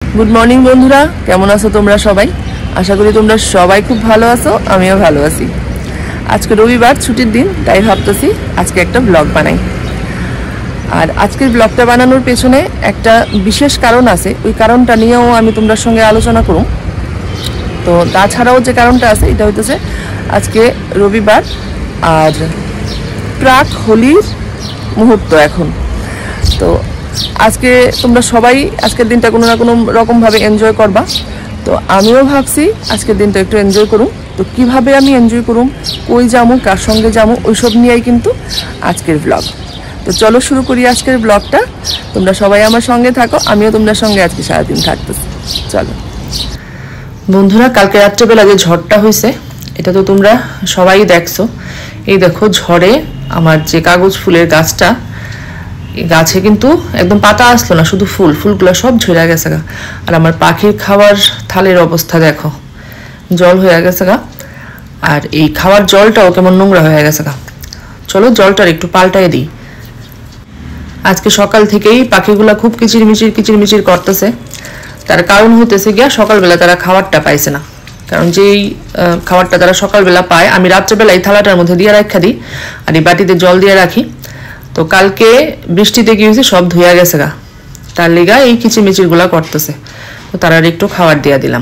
Good morning বন্ধুরা, কেমন আছো তোমরা সবাই? আশা করি তোমরা সবাই খুব ভালো আছো, আমিও ভালো আছি। আজকে রবিবার, ছুটির দিন, তাই ভাবতেছি আজকে একটা ব্লগ বানাই। আর আজকের ব্লগটা বানানোর পেছনে একটা বিশেষ কারণ আছে, ওই কারণটা নিয়েও আমি তোমাদের সঙ্গে আলোচনা করব। তো তাছাড়াও যে কারণটা আছে এটা হইতেছে আজকে রবিবার আর প্রাক হোলির মুহূর্ত এখন। তো আজকে তোমরা সবাই আজকের দিনটা কোনো না কোনো রকমভাবে এনজয় করবা। তো আমিও ভাবছি আজকের দিনটা একটু এনজয় করুম। তো কিভাবে আমি এনজয় করুম, কই যাবো, কার সঙ্গে যাবো, ওইসব নিয়েই কিন্তু আজকের ব্লগ। তো চলো শুরু করি আজকের ব্লগটা। তোমরা সবাই আমার সঙ্গে থাকো, আমিও তোমাদের সঙ্গে আজকে সারাদিন থাকতেছি। চলো বন্ধুরা, কালকে রাত্রেবেলা যে ঝড়টা হয়েছে এটা তো তোমরা সবাই দেখছো। এই দেখো ঝড়ে আমার যে কাগজ ফুলের গাছটা, গাছে কিন্তু একদম পাতা আসলো না, শুধু ফুলগুলো সব ঝরে গেছে গা। আর আমার পাখির খাওয়ার থালের অবস্থা দেখো, জল হয়ে গেছে গা। আর এই খাওয়ার জলটাও কেমন নোংরা হয়ে গেছে গা। চলো জলটার একটু পাল্টাই দিই। আজকে সকাল থেকেই পাখিগুলা খুব কিচিরমিচির করতেছে। তার কারণ হতেছে গিয়া সকালবেলা তারা খাবারটা পাইছে না। কারণ যেই খাবারটা তারা সকালবেলা পায় আমি রাত্রেবেলা এই থালাটার মধ্যে দিয়ে রাখা দিই আর এই বাটিতে জল দিয়ে রাখি। তো কালকে বৃষ্টিতে কি হয়েছে, সব ধুয়ে গেছে গা, তার লিগা এই কিচিরমিচির গুলা করতেছে। তো তারা একটু খাবার দিয়া দিলাম।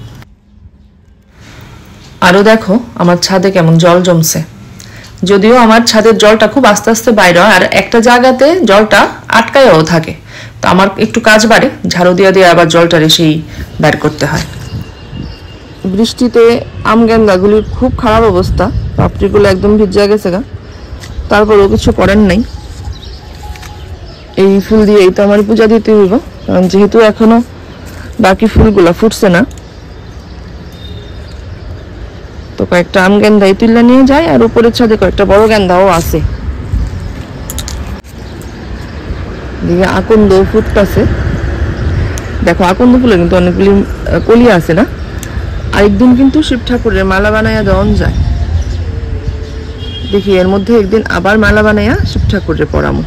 আরো দেখো আমার ছাদে কেমন জল জমছে। যদিও আমার ছাদের জলটা খুব আস্তে আস্তে বাইরে হয় আর একটা জায়গাতে জলটা আটকায়ও থাকে। তো আমার একটু কাজ বাড়ে, ঝাড়ু দিয়ে দিয়ে আবার জলটা সেই বের করতে হয়। বৃষ্টিতে আম গাছগুলির খুব খারাপ অবস্থা, পাপড়িগুলো একদম ভিজে গেছে গা। তারপরেও কিছু করার নাই, এই ফুল দিয়েই তো আমার পূজা দিতে হইব। কারণ যেহেতু এখনো বাকি ফুলগুলা ফুটছে না। তো কয়েকটা আম গেন্দাই তুলে নিয়ে যায় আর উপরের ছাদে কয়েকটা বড় গেন্দাও আছে। দিকে আকন্দ ফুটতেছে, দেখো আকন্দ ফুলে কিন্তু অনেকগুলি কলি আছে না। আরেকদিন কিন্তু শিব ঠাকুরের মালা বানাইয়া দেওয়া যায়। দেখি এর মধ্যে একদিন আবার মালা বানাইয়া শিব ঠাকুরের পরামো।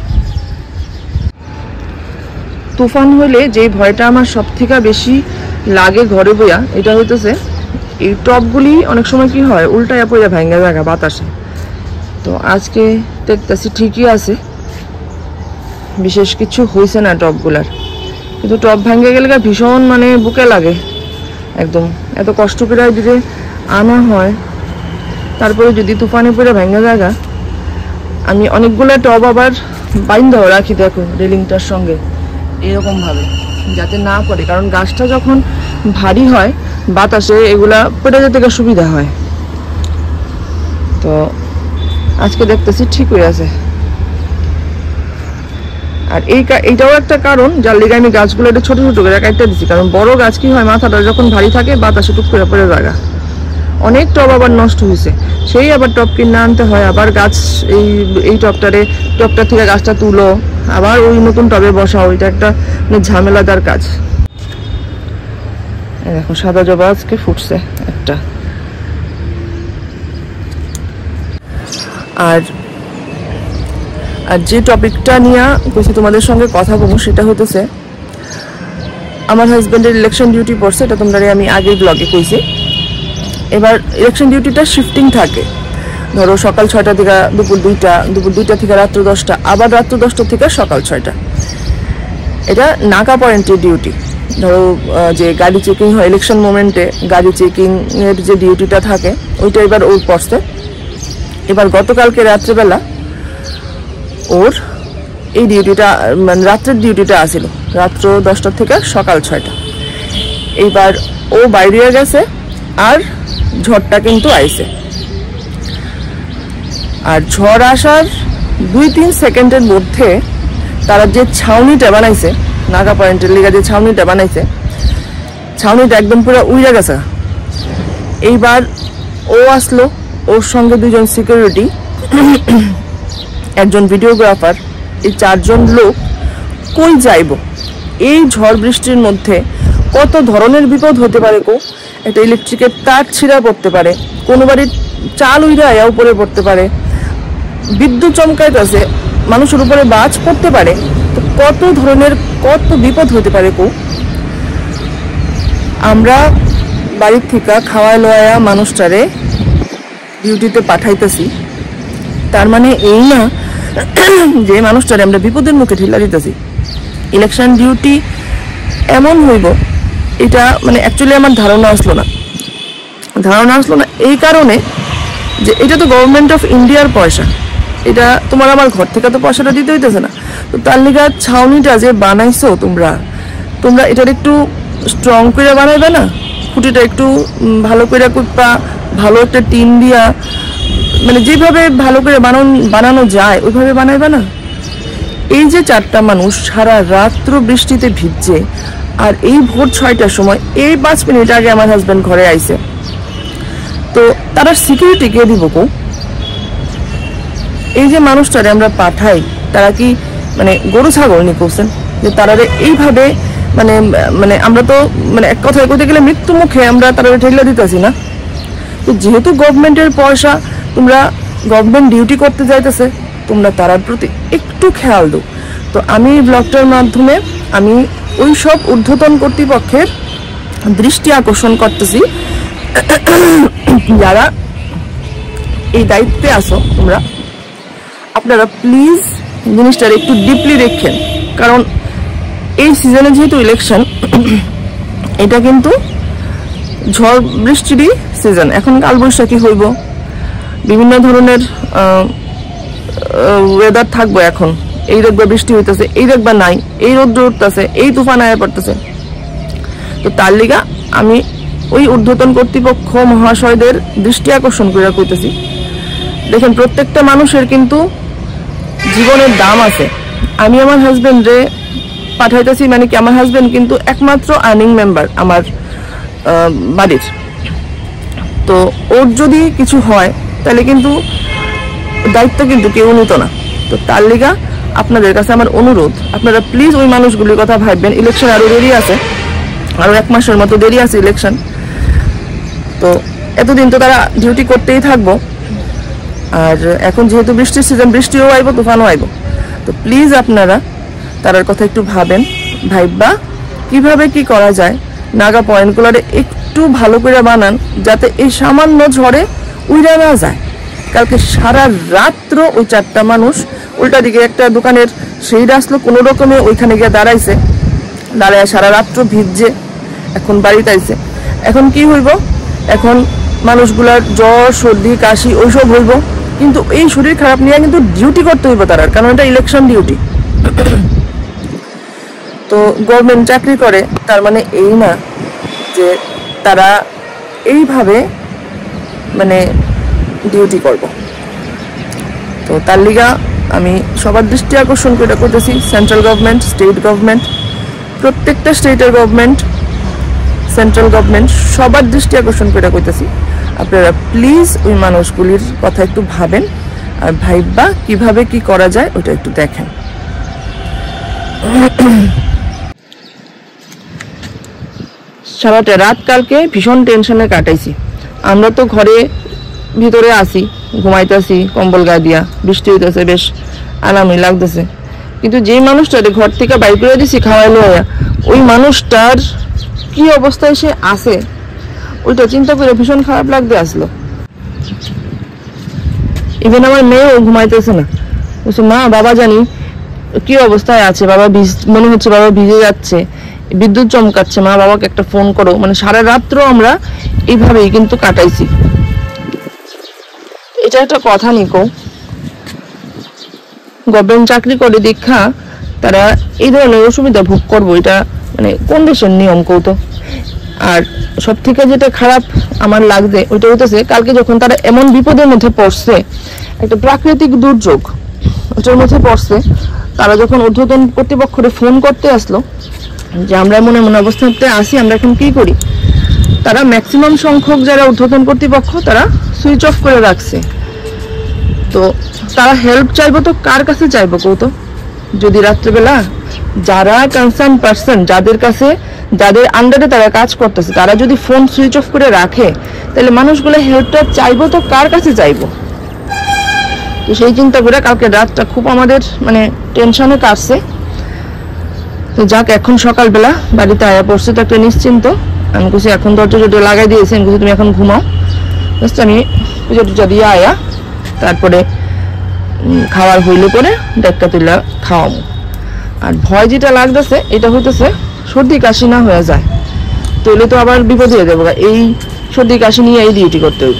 তুফান হইলে যে ভয়টা আমার সব থেকে বেশি লাগে ঘরে বইয়া, এটা হইতেছে এই টবগুলি অনেক সময় কি হয় উল্টায়া পড়ে ভাঙা জায়গা বাতাসে। তো আজকে দেখতেছি ঠিকই আছে, বিশেষ কিছু হয়েছে না টবগুলার। কিন্তু টব ভাঙে গেলে ভীষণ বুকে লাগে একদম। এত কষ্ট করে যদি আনা হয়, তারপরে যদি তুফানে পড়ে ভাঙা জায়গা। আমি অনেকগুলো টব আবার বাইন্ধাও রাখি, দেখো রেলিংটার সঙ্গে এরকম ভাবে, যাতে না পড়ে। কারণ গাছটা যখন ভারী হয় বাতাসে এগুলা পড়ে যেতে সুবিধা হয়। তো আজকে দেখতেছি ঠিক হয়ে আছে। আর এইটাও একটা কারণ যার লিগে আমি গাছগুলো একটু ছোট ছোট করে কাটতে দিচ্ছি। কারণ বড় গাছ কি হয়, মাথাটা যখন ভারী থাকে বাতাসে টুক করে পড়ে জায়গা। অনেক টব আবার নষ্ট হয়েছে, সেই আবার টব কিনে আনতে হয়। আবার গাছ এই টবটা থেকে গাছটা তুলো, আবার ওই নতুন টবে বসাও, এটা একটা ঝামেলাদার কাজ। দেখো সাদা জবা আজকে ফুটছে একটা। আর যে টপিকটা নিয়ে কইছি তোমাদের সঙ্গে কথা বলবো সেটা হতেছে আমার হাজবেন্ডের ইলেকশন ডিউটি পড়ছে। এটা তোমরা আমি আগের ব্লগে কইছি। এবার ইলেকশন ডিউটিটা শিফটিং থাকে। ধরো সকাল 6টা থেকে দুপুর 2টা, দুপুর 2টা থেকে রাত্র 10টা, আবার রাত্র 10টা থেকে সকাল 6টা। এটা নাকা পয়েন্টের ডিউটি। ধরো যে গাড়ি চেকিং হয় ইলেকশন মোমেন্টে, গাড়ি চেকিং এর যে ডিউটিটা থাকে ওইটা এবার ওর পড়ছে। এবার গতকালকে রাত্রেবেলা ওর এই ডিউটিটা রাত্রের ডিউটিটা আসিল, রাত্র 10টা থেকে সকাল 6টা। এইবার ও বাইরে গেছে আর ঝড়টা কিন্তু আইছে। আর ঝড় আসার 2-3 সেকেন্ডের মধ্যে তারা যে ছাউনিটা বানাইছে, নাগা পয়েন্টের লিগা যে ছাউনিটা বানাইছে, ছাউনিটা একদম পুরো উড়ে গেছে। এইবার ও আসলো, ওর সঙ্গে 2জন সিকিউরিটি, একজন ভিডিওগ্রাফার, এই 4জন লোক কই যাইব? এই ঝড় বৃষ্টির মধ্যে কত ধরনের বিপদ হতে পারে গো। একটা ইলেকট্রিকের তার ছিঁড়া পড়তে পারে, কোনো বাড়ির চাল উইরা উপরে পড়তে পারে, বিদ্যুৎ চমকাইতেছে, মানুষের উপরে বাজ পড়তে পারে। তো কত ধরনের কত বিপদ হতে পারে গো। আমরা বাড়ির থেকে খাওয়ায় লয়া মানুষটারে ডিউটিতে পাঠাইতেছি, তার মানে এই না যে মানুষটারে আমরা বিপদের মুখে ঠেলা দিতেছি। ইলেকশন ডিউটি এমন হইব এটা মানে অ্যাকচুয়ালি আমার ধারণা আসলো না এই কারণে যে এটা তো গভর্নমেন্ট অফ ইন্ডিয়ার পয়সা, এটা তোমার আমার ঘর থেকে তো পয়সাটা দিতে হইতেছে না। তো তার লিগা ছাউনিটা যে বানাইছো তোমরা এটার একটু স্ট্রং করে বানাইবে না, খুঁটিটা একটু ভালো করে করবা, ভালো একটা টিন দিয়া মানে যেভাবে ভালো করে বানানো যায় ওইভাবে বানাইবে না। এই যে 4টা মানুষ সারা রাত্র বৃষ্টিতে ভিজছে, আর এই ভোর 6টার সময় এই 5 মিনিট আগে আমার হাজব্যান্ড ঘরে আইছে, তো তারা সিকিউরিটি কে দিব কো? এই যে মানুষটারে আমরা পাঠাই তারা কি মানে গরু ছাগল নি করছেন যে তারা এইভাবে মানে মানে আমরা তো মানে এক কথায় কইতে গেলে মৃত্যু মুখে আমরা তারা ঠেলা দিতেছি না। তো যেহেতু গভর্নমেন্টের পয়সা, তোমরা গভর্নমেন্ট ডিউটি করতে যাইতেছে, তোমরা তার প্রতি একটু খেয়াল দাও। তো আমি ব্লগটার মাধ্যমে আমি ওই সব ঊর্ধ্বতন কর্তৃপক্ষের দৃষ্টি আকর্ষণ করতেছি, যারা এই দায়িত্বে আছো আপনারা প্লিজ জিনিসটার একটু ডিপলি দেখেন। কারণ এই সিজনে যেহেতু ইলেকশন, এটা কিন্তু ঝড় বৃষ্টিরই সিজন। এখন কালবৈশাখী হইব, বিভিন্ন ধরনের ওয়েদার থাকবো। এখন এই দেখবা বৃষ্টি হইতেছে, এই দেখবা নাই, এই রোদ্র উঠতেছে, এই তুফান আয়া পড়তেছে। তো তার লিগা আমি ওই ঊর্ধ্বতন কর্তৃপক্ষ মহাশয়দের দৃষ্টি আকর্ষণ করে কইতেছি, দেখেন প্রত্যেকটা মানুষের কিন্তু জীবনের দাম আছে। আমি আমার হাজবেন্ডরে পাঠাইতেছি, মানে কি আমার হাজবেন্ড কিন্তু একমাত্র আর্নিং মেম্বার আমার বাড়ির। তো ওর যদি কিছু হয় তাহলে কিন্তু দায়িত্ব কিন্তু কেউ নিত না। তো তার লিগা আপনাদের কাছে আমার অনুরোধ, আপনারা প্লিজ ওই মানুষগুলির কথা ভাববেন। ইলেকশন আরো দেরি আছে, আরো 1 মাসের মতো দেরি আছে ইলেকশন। তো এতদিন তো তারা ডিউটি করতেই থাকবো, আর এখন যেহেতু বৃষ্টির সিজন, বৃষ্টিও আইব, তুফানও আইব। তো প্লিজ আপনারা তার কথা একটু ভাইবা কিভাবে কি করা যায়। নাগা পয়েন্টগুলোরে একটু ভালো করে বানান, যাতে এই সামান্য ঝড়ে উড়ে না যায়। কালকে সারা রাত্র ওই 4টা মানুষ উল্টা দিকে একটা দোকানের সেই আসলো, কোনো রকমে ওইখানে গিয়ে দাঁড়ায় সারা রাত্র ভিজছে, এখন বাড়িতে আইছে। এখন কি হইব? এখন মানুষগুলার জ্বর সর্দি কাশি ওইসব হইব, কিন্তু এই শরীর খারাপ নিয়ে কিন্তু ডিউটি করতে হইব তার, কারণ এটা ইলেকশন ডিউটি। তো গভর্নমেন্ট চাকরি করে তার মানে এই না যে তারা এইভাবে মানে ডিউটি করব। তো তার লিগা আমি সবার দৃষ্টি আকর্ষণ করে করতেছি, সেন্ট্রাল গভর্নমেন্ট, স্টেট গভর্নমেন্ট, প্রত্যেকটা স্টেটের গভর্নমেন্ট, সেন্ট্রাল গভর্নমেন্ট সবার দৃষ্টি আকর্ষণ করে কইতেছি, আপনারা প্লিজ ওই মানুষগুলির কথা একটু ভাবেন, আর ভাইবা কিভাবে কি করা যায় ওটা একটু দেখেন। সারাটা রাত কালকে ভীষণ টেনশনে কাটাইছি। আমরা তো ঘরে ভিতরে আসি, ঘুমাইতেছি কম্বল গায়ে দিয়া, বৃষ্টি হইতেছে, বেশ আরামই লাগতেছে। কিন্তু যেই মানুষটারে ঘর থেকে বাইর করে দিছি খাওয়াই লইয়া, ওই মানুষটার কি অবস্থায় সে আছে ওইটা চিন্তা করে ভীষণ খারাপ লাগতে আসলো। ইভেন আমার মেয়েও ঘুমাইতেছে না, বলছে মা বাবা জানি কি অবস্থায় আছে, বাবা মনে হচ্ছে বাবা ভিজে যাচ্ছে, বিদ্যুৎ চমকাচ্ছে, মা বাবাকে একটা ফোন করো। মানে সারা রাত্র আমরা এইভাবেই কিন্তু কাটাইছি। এটা একটা কথা নিকো, গভর্নমেন্ট চাকরি করে দীক্ষা তারা এই ধরনের অসুবিধা ভোগ করবো, এটা মানে কোন দেশের নিয়ম কৌতো। আর সব থেকে যেটা খারাপ আমার লাগছে ওইটা হইতেছে, কালকে যখন তারা এমন বিপদের মধ্যে পড়ছে, একটা প্রাকৃতিক দুর্যোগ ওটার মধ্যে পড়ছে, তারা যখন ঊর্ধ্বতন কর্তৃপক্ষরে ফোন করতে আসলো যে আমরা এমন এমন অবস্থাতে আসি, আমরা এখন কি করি, তারা ম্যাক্সিমাম সংখ্যক যারা ঊর্ধ্বতন কর্তৃপক্ষ তারা সুইচ অফ করে রাখছে। তো তারা হেল্প চাইবো তো কার কাছে চাইবো কৌতো? যদি রাত্রেবেলা যারা কনসার্ন পার্সন, যাদের আন্ডারে তারা কাজ করতেছে, তারা যদি ফোন সুইচ অফ করে রাখে, তাহলে মানুষগুলো হেল্পটা চাইবো তো কার কাছে চাইবো? তো সেই চিন্তা করে কালকে রাতটা খুব আমাদের মানে টেনশনে কাটছে। তো যাক, এখন সকালবেলা বাড়িতে আয়া পড়ছে তো একটা নিশ্চিন্ত। আমি কিছু এখন দরজা টরজা লাগাই দিয়েছি, আমি কিছু তুমি এখন ঘুমাও, জাস্ট আমি পূজা টুজা দিয়ে আয়া তারপরে খাওয়ার হইলে পরে ডেকটা তুলে খাওয়াবো। আর ভয় যেটা লাগতেছে এটা হইতেছে সর্দি কাশি না হয়ে যায়, তাহলে তো আবার বিপদ হয়ে যাবো, এই সর্দি কাশি নিয়ে এই ডিউটি করতে হইব।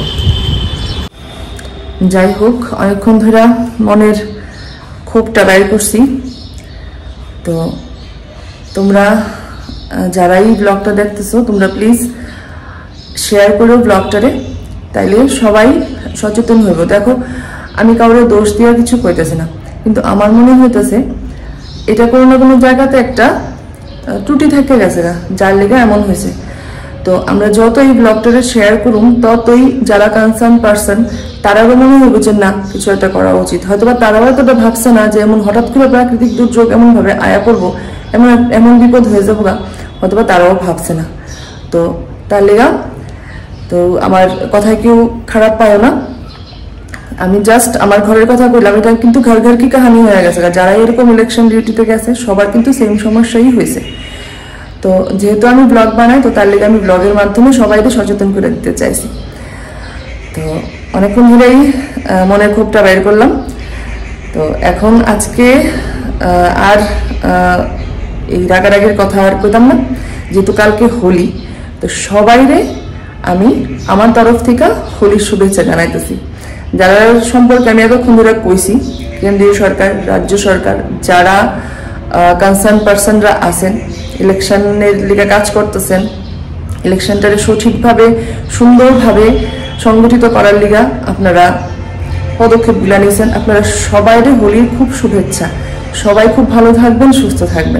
যাই হোক, অনেকক্ষণ ধরে মনের ক্ষোভটা বাইর করছি। তো তোমরা যারা এই ব্লগটা দেখতেছো তোমরা প্লিজ শেয়ার করো ব্লগটারে, তাইলে সবাই সচেতন হইব। দেখো আমি কাউরে দোষ দেওয়ার কিছু কইতেছি না, কিন্তু আমার মনে হইতেছে এটা কোনো না কোনো জায়গাতে একটা ত্রুটি থেকে গেছে না, যার লেগে এমন হয়েছে। তো আমরা যত এই ব্লগটারে শেয়ার করুম ততই যারা কনসার্ন পার্সন তারাও মনে হইব যে না কিছু একটা করা উচিত। হয়তোবা তারাও এতটা ভাবছে না যে এমন হঠাৎ করে প্রাকৃতিক দুর্যোগ এমন ভাবে আয়া করবো, এমন বিপদ হয়ে যাবো গা, হয়তোবা তারাও ভাবছে না। তো তার লেগা তো আমার কথায় কেউ খারাপ পায় না, আমি জাস্ট আমার ঘরের কথা বললাম। এটা কিন্তু ঘর ঘর কি কাহানি হয়ে গেছে, যারা এরকম ইলেকশন ডিউটিতে গেছে সবার কিন্তু সেম সমস্যাই হয়েছে। তো যেহেতু আমি ব্লগ বানাই, তো তার লেগে আমি ব্লগের মাধ্যমে সবাইকে সচেতন করে দিতে চাইছি। তো অনেকক্ষণ ধরেই মনের ক্ষোভটা বের করলাম। তো এখন আজকে আর এই রাগারাগের কথা আর কইতাম না, যেহেতু কালকে হোলি। তো সবাইরে আমি আমার তরফ থেকে হোলির শুভেচ্ছা জানাইতেছি। যারা সম্পর্কে আমি এতক্ষণ ধরে কইছি, কেন্দ্রীয় সরকার, রাজ্য সরকার, যারা কনসার্ন পার্সনরা আছেন, ইলেকশনের লিগে কাজ করতেছেন, ইলেকশনটারে সঠিকভাবে সুন্দরভাবে সংগঠিত করার লিগা আপনারা পদক্ষেপগুলো নিয়েছেন, আপনারা সবাইরে হোলির খুব শুভেচ্ছা। সবাই খুব ভালো থাকবেন, সুস্থ থাকবেন।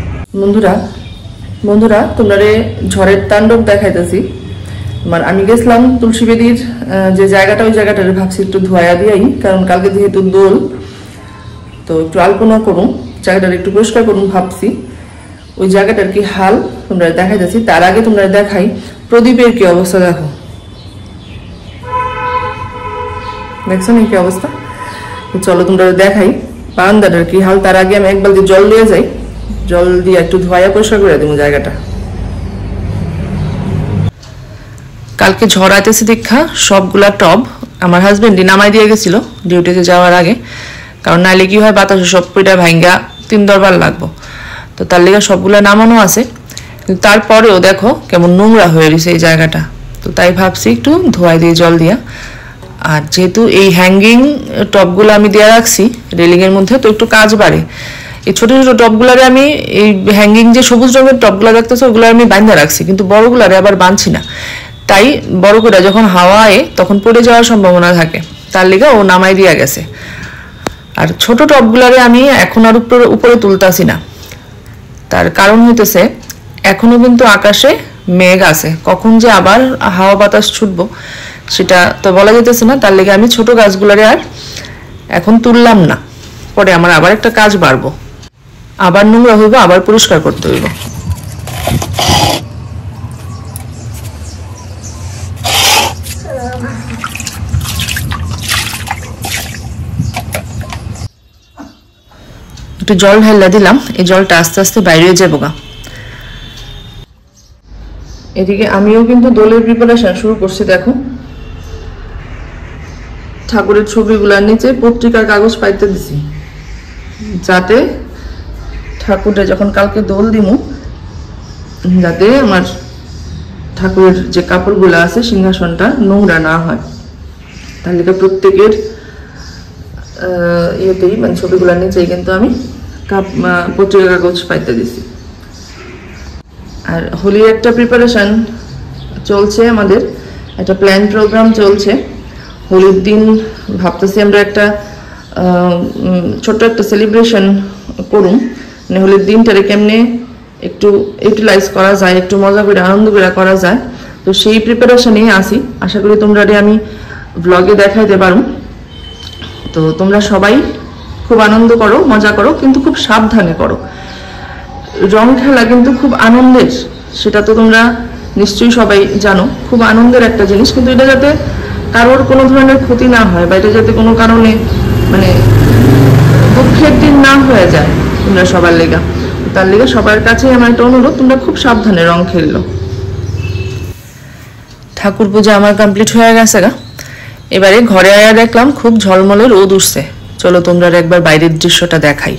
বন্ধুরা তোমরা ঝড়ের তাণ্ডব দেখাইতেছি। আমি গেছিলাম তুলসী বেদির যে জায়গাটা, ওই জায়গাটারে ভাবছি একটু ধোয়া দিয়াই, কারণ কালকে যেহেতু দোল, তো একটু আলপনা করুন, জায়গাটার একটু পরিষ্কার করুন ভাবছি। ওই জায়গাটার কি হাল তোমরা দেখাই যাচ্ছি। তার আগে তোমরা দেখাই প্রদীপের কি অবস্থা। দেখো, দেখছো না কি অবস্থা? চলো তোমরা দেখাই বারান্দাটার কি হাল। তার আগে আমি এক বালতি জল দিয়ে যাই, জল দিয়ে একটু ধোয়া পরিষ্কার করে দেবো জায়গাটা। কালকে ঝড় আইতেছে দেখা সবগুলা টব আমার হাজবেন্ডই নামাই দিয়ে গেছিল ডিউটিতে যাওয়ার আগে, কারণ নাইলে কি হয় বাতাসে সব পিঠা ভাঙ্গা 3 দরবার লাগবো। তো তার লেগে সবগুলা নামানো আছে, কিন্তু তারপরেও দেখো কেমন নোংরা হয়ে গেছে এই জায়গাটা। তো তাই ভাবছি একটু ধোয়াই দিয়ে জল দিয়া। আর যেহেতু এই হ্যাঙ্গিং টপগুলো আমি দিয়ে রাখছি রেলিং এর মধ্যে, তো একটু কাজ বাড়ে। এই ছোট ছোট টপগুলারে আমি এই হ্যাঙ্গিং যে সবুজ রঙের টপগুলা দেখতেছো ওগুলো আমি বাঁধা রাখছি, কিন্তু বড়গুলারে আবার বাঁধছি না। তাই বড় করে যখন হাওয়া আয়ে তখন পড়ে যাওয়ার সম্ভাবনা থাকে, তার লিগে ও নামাই দিয়া গেছে। আর ছোট টপগুলারে আমি এখন আর উপরে তুলতাছি না, তার কারণ হইতেছে এখনো কিন্তু আকাশে মেঘ আছে, কখন যে আবার হাওয়া বাতাস ছুটবো সেটা তো বলা যেতেছে না। তার লেগে আমি ছোট গাছগুলারে আর এখন তুললাম না, পরে আমার আবার একটা কাজ বাড়বো, আবার নোংরা হইব, আবার পরিষ্কার করতে হইব। একটু জল ঢাইলা দিলাম, এই জলটা আস্তে আস্তে বাইরে যাবো গা। এদিকে আমিও কিন্তু দোলের প্রিপারেশন শুরু করছি। দেখো ঠাকুরের ছবিগুলার নিচে পত্রিকার কাগজ পাইতে দিছি, যাতে ঠাকুরটা যখন কালকে দোল দিমু, যাতে আমার ঠাকুরের যে কাপড়গুলো আছে সিংহাসনটা নোংরা না হয়। তাহলে প্রত্যেকের ইয়েতেই মানে ছবিগুলার নিচেই কিন্তু আমি পত্রিকার কাগজ পাইতে দিছি। আর হোলির একটা প্রিপারেশন চলছে, আমাদের একটা প্ল্যান প্রোগ্রাম চলছে। হোলির দিন ভাবতেছি আমরা একটা ছোট্ট একটা সেলিব্রেশন করুম, মানে হোলির দিনটারে কেমনে একটু ইউটিলাইজ করা যায়, একটু মজা করে আনন্দ করে করা যায়। তো সেই প্রিপারেশনেই আসি, আশা করি তোমরা আমি ব্লগে দেখাইতে পারো। তো তোমরা সবাই খুব আনন্দ করো, মজা করো, কিন্তু খুব সাবধানে করো। রং খেলা কিন্তু খুব আনন্দের, সেটা তো তোমরা নিশ্চয়ই সবাই জানো, খুব আনন্দের একটা জিনিস। কিন্তু এটা যাতে কারোর কোনো ধরনের ক্ষতি না হয়, বা এটা যাতে কোনো কারণে মানে দুঃখের দিন না হয়ে যায় তোমরা সবার লেগা, তার লেগে সবার কাছে আমার একটা অনুরোধ, তোমরা খুব সাবধানে রং খেললো। ঠাকুর পূজা আমার কমপ্লিট হয়ে গেছে গা। এবারে ঘরে আয়া দেখলাম খুব ঝলমলে রোদ উঠছে। চলো তোমরা একবার বাইরের দৃশ্যটা দেখাই।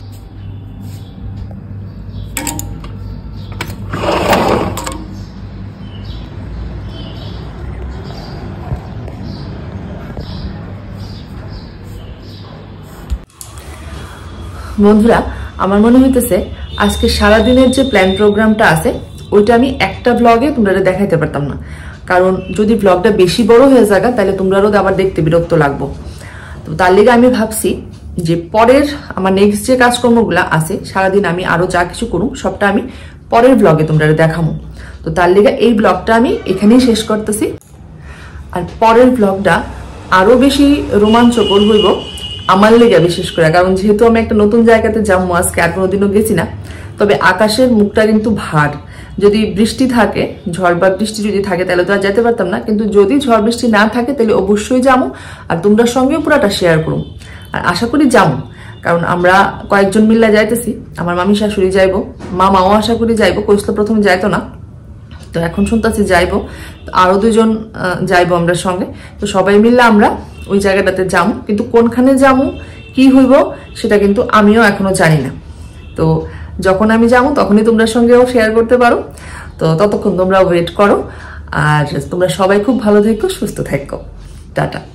বন্ধুরা, আমার মনে হইতেছে আজকে সারাদিনের যে প্ল্যান প্রোগ্রামটা আছে ওইটা আমি একটা ব্লগে তোমরা দেখাইতে পারতাম না, কারণ যদি ব্লগটা বেশি বড় হয়ে যায় তাহলে তোমরাও আবার দেখতে বিরক্ত লাগবো। তো তার লিগে আমি ভাবছি যে পরের আমার নেক্সট যে কাজকর্মগুলো আছে সারাদিন আমি আরো যা কিছু করুম সবটা আমি পরের ব্লগে তোমরা দেখাবো। তো তার লিগে এই ব্লগটা আমি এখানেই শেষ করতেছি। আর পরের ব্লগটা আরো বেশি রোমাঞ্চকর হইব আমার লেগে, বিশেষ করে কারণ যেহেতু আমি একটা নতুন জায়গাতে যাবো, আজকে আর কোনোদিনও গেছি না। তবে আকাশের মুখটা কিন্তু ভার, যদি বৃষ্টি থাকে, ঝড় বা বৃষ্টি যদি থাকে তাহলে তো আর যেতে পারতাম না, কিন্তু যদি ঝড় বৃষ্টি না থাকে তাহলে অবশ্যই যাবো আর তোমরা সঙ্গেও পুরাটা শেয়ার করুম। আর আশা করি যাবো, কারণ আমরা কয়েকজন মিল্লা যাইতেছি। আমার মামি শাশুড়ি যাইবো, মামাও আশা করি যাইবো, কইছিল প্রথমে যাইতো না, তো এখন শুনতেছি যাইবো, আরো দুজন যাইবো আমরা সঙ্গে। তো সবাই মিললে আমরা ওই জায়গাটাতে যাবো, কিন্তু কোনখানে যাবো কি হইব সেটা কিন্তু আমিও এখনো জানি না। তো যখন আমি যাবো তখনই তোমরা সঙ্গেও শেয়ার করতে পারো। তো ততক্ষণ তোমরা ওয়েট করো, আর তোমরা সবাই খুব ভালো থেকো, সুস্থ থেকো। টাটা।